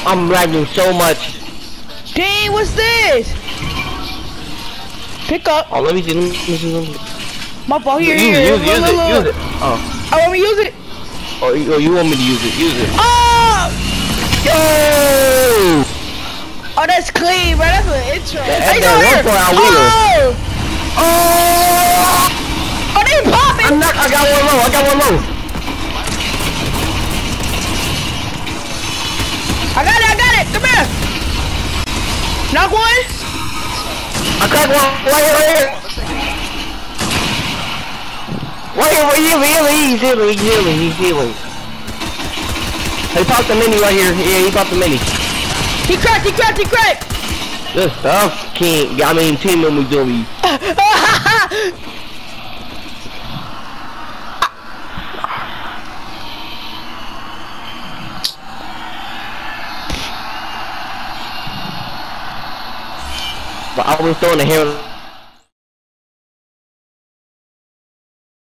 I'm lagging so much. Dang, what's this? Pick up. Oh, let me see. My fault. Here, Use here. it. Oh. I want me to use it. Oh, you want me to use it? Use it. Oh! Yo! Oh, that's clean, bro. That's an intro. That's Hey, go here. Oh! Oh, they popping. I got one low. I got it. Come here. Knock one. I cracked one. Right here. He's healing. He popped the mini right here. Yeah, he popped the mini. He cracked. Good stuff, King. I mean, team me dummy. But I was throwing the hair